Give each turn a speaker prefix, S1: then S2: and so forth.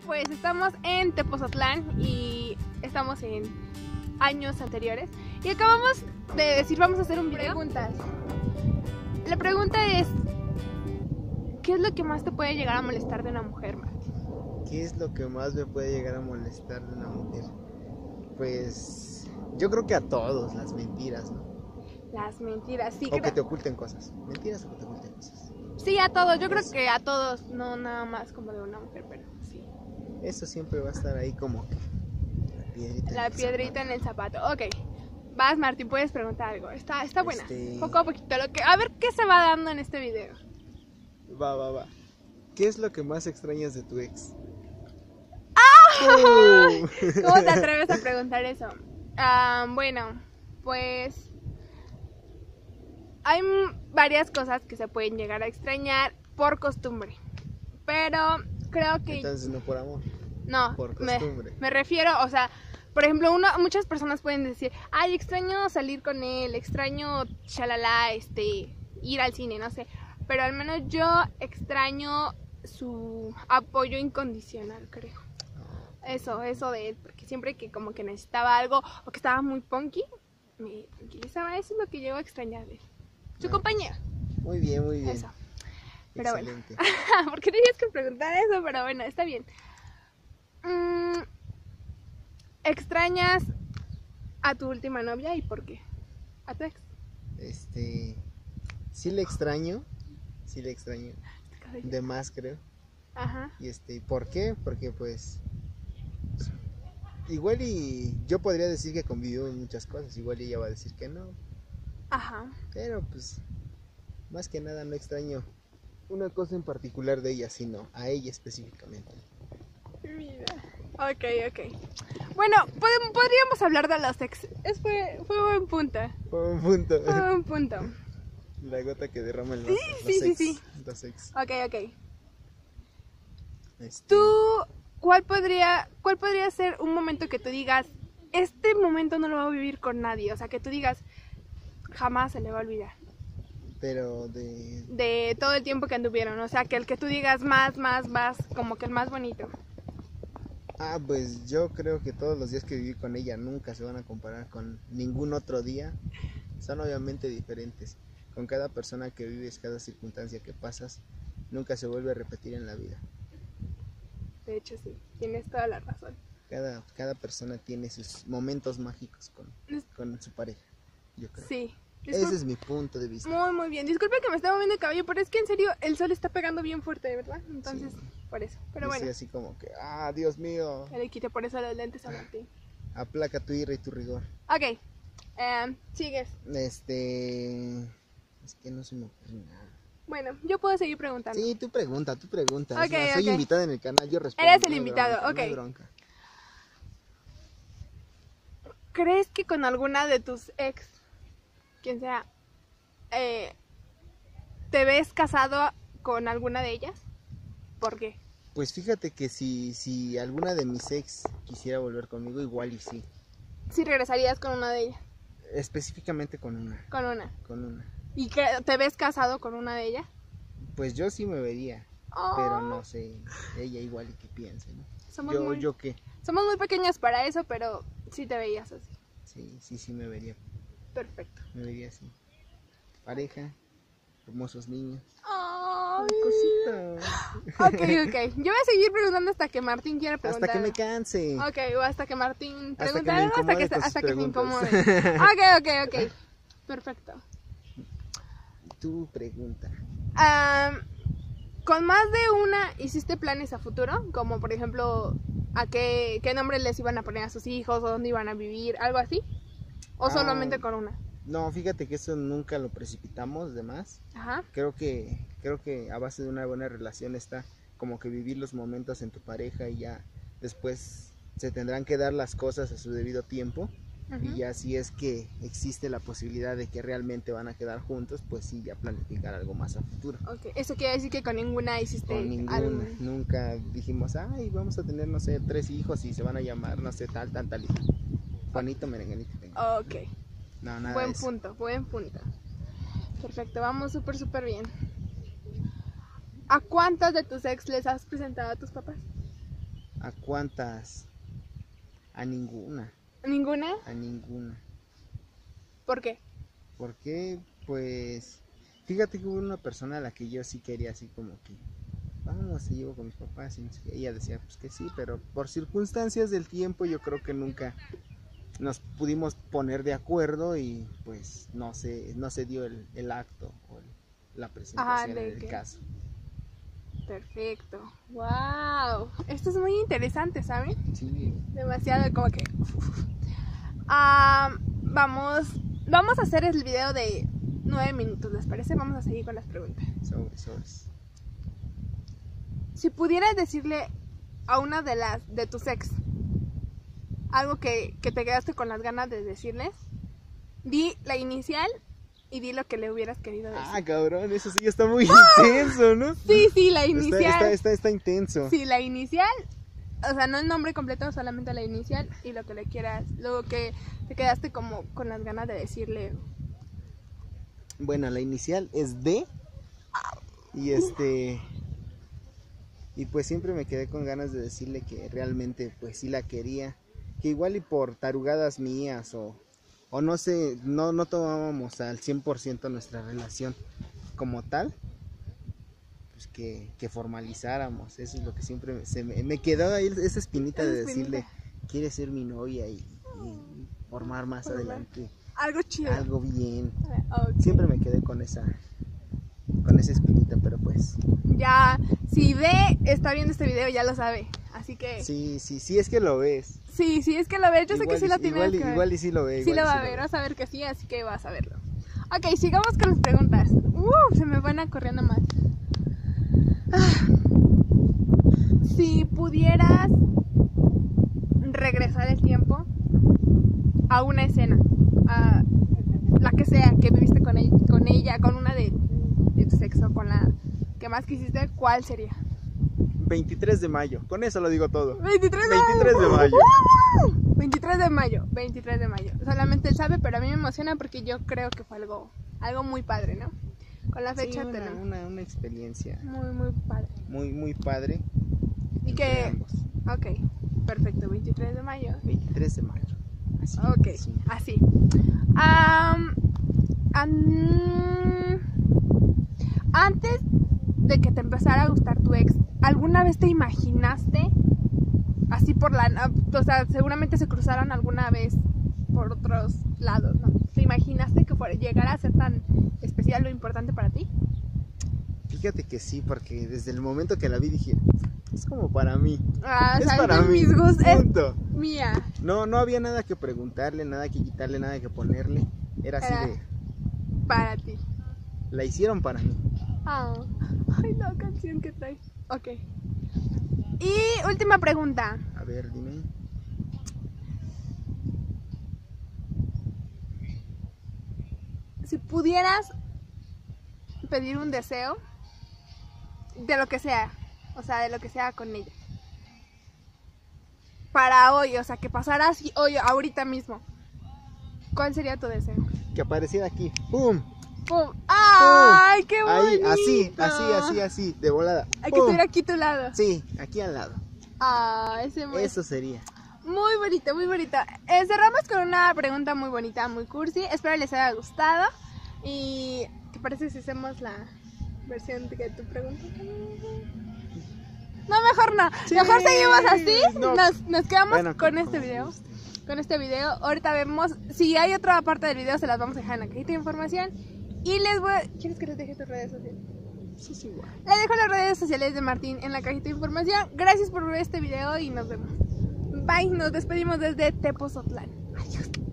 S1: pues estamos en Tepozotlán y estamos en años anteriores y acabamos de decir vamos a hacer un video. Preguntas. La pregunta es, ¿qué es lo que más te puede llegar a molestar de una mujer, Martín?
S2: ¿Qué es lo que más me puede llegar a molestar de una mujer? Pues yo creo que a todos, las mentiras, ¿no?
S1: Las mentiras, sí.
S2: O que te oculten cosas. Mentiras o que te oculten cosas.
S1: Sí, a todos, yo creo que a todos, no nada más como de una mujer, pero sí.
S2: Eso siempre va a estar ahí como que
S1: la piedrita en el zapato. Ok, vas Martín, puedes preguntar algo, está buena, poco a poquito, a ver qué se va dando en este video.
S2: Va. ¿Qué es lo que más extrañas de tu ex?
S1: ¿Cómo te atreves a preguntar eso? Bueno, pues hay varias cosas que se pueden llegar a extrañar por costumbre, pero creo que...
S2: Entonces no por amor.
S1: No,
S2: por costumbre.
S1: Me refiero, o sea, por ejemplo, muchas personas pueden decir, ay, extraño salir con él, extraño, shalala, ir al cine, no sé, pero al menos yo extraño su apoyo incondicional, creo. Eso de él, porque siempre que como que necesitaba algo o que estaba muy punky, me tranquilizaba. Eso es lo que llego a extrañar de él. Su compañía.
S2: Muy bien.
S1: Eso. Pero
S2: excelente.
S1: Bueno, ¿por qué tenías que preguntar eso? Pero bueno, está bien. ¿Extrañas a tu última novia y por qué? ¿A tu ex?
S2: Sí le extraño. De más, creo.
S1: Ajá.
S2: Y ¿por qué? Porque pues igual y yo podría decir que convivió en muchas cosas, igual ella va a decir que no.
S1: Ajá.
S2: Pero pues más que nada no extraño una cosa en particular de ella, sino a ella específicamente.
S1: Mira. Ok. Bueno, podríamos hablar de los ex. Fue buen punto.
S2: Fue un punto.
S1: punto.
S2: La gota que derrama el
S1: vaso. Sí.
S2: Los ex.
S1: Ok. ¿Tú cuál podría ser un momento que tú digas, este momento no lo voy a vivir con nadie? O sea, que tú digas, jamás se le va a olvidar.
S2: Pero
S1: de todo el tiempo que anduvieron, o sea, que el que tú digas más, como que el más bonito.
S2: Pues yo creo que todos los días que viví con ella nunca se van a comparar con ningún otro día. Son obviamente diferentes. Con cada persona que vives, cada circunstancia que pasas, nunca se vuelve a repetir en la vida.
S1: De hecho, sí, tienes toda la razón.
S2: Cada persona tiene sus momentos mágicos con su pareja, yo creo.
S1: Sí.
S2: Ese es mi punto de vista.
S1: Muy bien. Disculpe que me esté moviendo el cabello, pero es que en serio el sol está pegando bien fuerte, ¿verdad? Entonces, sí. Por eso. Pero bueno.
S2: Sí, así como que, Dios mío.
S1: Ya le quité por eso los lentes a Martín.
S2: Aplaca tu ira y tu rigor.
S1: Ok. Sigues.
S2: Es que no se me ocurre nada.
S1: Bueno, yo puedo seguir preguntando.
S2: Sí, tú pregunta.
S1: Okay,
S2: soy invitada en el canal, yo respondo.
S1: Eres el invitado,
S2: bronca,
S1: ok.
S2: No hay bronca.
S1: ¿Crees que con alguna de tus ex, quien sea, te ves casado con alguna de ellas? ¿Por qué?
S2: Pues fíjate que si alguna de mis ex quisiera volver conmigo, igual y sí.
S1: ¿Sí regresarías con una de ellas?
S2: Específicamente con una.
S1: Con una. ¿Y te ves casado con una de ellas?
S2: Pues yo sí me vería, pero no sé, ella igual y que piense, ¿no? ¿Yo qué?
S1: Somos muy pequeñas para eso, pero sí te veías así.
S2: Sí me vería.
S1: Perfecto.
S2: Me vería así. Pareja, hermosos niños.
S1: ¡Ay!
S2: Cosita.
S1: Ok. Yo voy a seguir preguntando hasta que Martín quiera preguntar.
S2: Hasta que me canse.
S1: Ok, o hasta que Martín pregunte algo, hasta que se incomode. Ok. Perfecto.
S2: Tu pregunta.
S1: ¿Con más de una hiciste planes a futuro? Como por ejemplo, ¿a qué nombre les iban a poner a sus hijos? ¿O dónde iban a vivir? ¿Algo así? ¿O solamente con una?
S2: No, fíjate que eso nunca lo precipitamos de más.
S1: Ajá.
S2: Creo que a base de una buena relación está como que vivir los momentos en tu pareja y ya después se tendrán que dar las cosas a su debido tiempo. Y ya si es que existe la posibilidad de que realmente van a quedar juntos, pues sí, ya planificar algo más a futuro.
S1: Ok, eso quiere decir que con ninguna hiciste
S2: con ninguna,
S1: algo.
S2: Nunca dijimos, vamos a tener, no sé, 3 hijos y se van a llamar, no sé, tal hijo. Juanito, Merenganito.
S1: Ok.
S2: No, nada
S1: buen
S2: de eso.
S1: Buen punto. Perfecto, vamos súper bien. ¿A cuántos de tus ex les has presentado a tus papás?
S2: ¿A cuántas? A ninguna.
S1: ¿Ninguna?
S2: A ninguna.
S1: ¿Por qué?
S2: Porque, pues, fíjate que hubo una persona a la que yo sí quería así como que, vamos, te llevo con mis papás. Y no sé qué. Ella decía, pues que sí, pero por circunstancias del tiempo yo creo que nunca nos pudimos poner de acuerdo y pues no se dio el acto o la presentación del caso.
S1: Perfecto. Wow. Esto es muy interesante, ¿saben?
S2: Sí.
S1: Demasiado como que... vamos a hacer el video de 9 minutos, ¿les parece? Vamos a seguir con las preguntas.
S2: Sobres.
S1: Si pudieras decirle a una de tus ex algo que te quedaste con las ganas de decirles, di la inicial y di lo que le hubieras querido decir.
S2: Ah, cabrón, eso sí está muy intenso, ¿no?
S1: Sí, la inicial.
S2: Está intenso.
S1: Sí, la inicial, o sea, no el nombre completo, solamente la inicial y lo que le quieras, lo que te quedaste como con las ganas de decirle.
S2: Bueno, la inicial es D y pues siempre me quedé con ganas de decirle que realmente pues sí la quería, que igual y por tarugadas mías o no sé, no tomábamos al 100% nuestra relación como tal, pues que formalizáramos. Eso es lo que siempre me quedó ahí, esa espinita de decirle, ¿quieres ser mi novia y formar más adelante
S1: algo chido,
S2: algo bien?
S1: Okay.
S2: Siempre me quedé con esa espinita, pero pues
S1: ya, si está viendo este video ya lo sabe, así que
S2: sí es que lo ves.
S1: Sí, es que lo ves, yo sé que sí lo tienes que ver.
S2: Igual y sí lo ve.
S1: Sí lo va a ver, vas a ver que sí, así que vas a verlo. Ok, sigamos con las preguntas. Se me van corriendo más. Si pudieras regresar el tiempo a una escena, a la que sea, que viviste con ella, con una de tu sexo, con la que más quisiste, ¿cuál sería?
S2: 23 de mayo, con eso lo digo todo.
S1: 23 de mayo. 23 de mayo. Solamente él sabe, pero a mí me emociona porque yo creo que fue algo muy padre, ¿no? Con la fecha
S2: sí, una experiencia
S1: muy padre.
S2: Muy padre.
S1: Y que ambos. Ok, perfecto, 23 de mayo.
S2: 23 de mayo. Así.
S1: Ok, así. Antes de que te empezara a gustar tu ex, ¿alguna vez te imaginaste así o sea, seguramente se cruzaron alguna vez por otros lados, ¿no? ¿Te imaginaste que llegara a ser tan especial o importante para ti?
S2: Fíjate que sí, porque desde el momento que la vi dije, es como para mí.
S1: Es para mí. Mis gustos,
S2: punto.
S1: Es mía.
S2: No había nada que preguntarle, nada que quitarle, nada que ponerle. Era así de...
S1: Para ti.
S2: La hicieron para mí.
S1: Ay, la canción que trae. Ok. Y última pregunta.
S2: A ver, dime.
S1: Si pudieras pedir un deseo de lo que sea, o sea, de lo que sea con ella, para hoy, o sea, que pasara así hoy, ahorita mismo, ¿cuál sería tu deseo?
S2: Que apareciera aquí. ¡Pum!
S1: ¡Pum! ¡Ay, qué bonito!
S2: Ahí, así, de volada.
S1: Hay que estuviera aquí a tu lado.
S2: Sí, aquí al lado. Eso sería.
S1: Muy bonito, muy bonito. Cerramos con una pregunta muy bonita, muy cursi. Espero les haya gustado. ¿Y te parece si hacemos la versión de tu pregunta? No, mejor no. Sí, mejor seguimos así. No. Nos quedamos con este video. Con este video. Ahorita vemos. Si hay otra parte del video, se las vamos a dejar en la cajita de información. Y ¿quieres que les deje tus redes sociales?
S2: Sí, igual.
S1: Les dejo las redes sociales de Martín en la cajita de información. Gracias por ver este video y nos vemos. Bye, nos despedimos desde Tepozotlán. Adiós.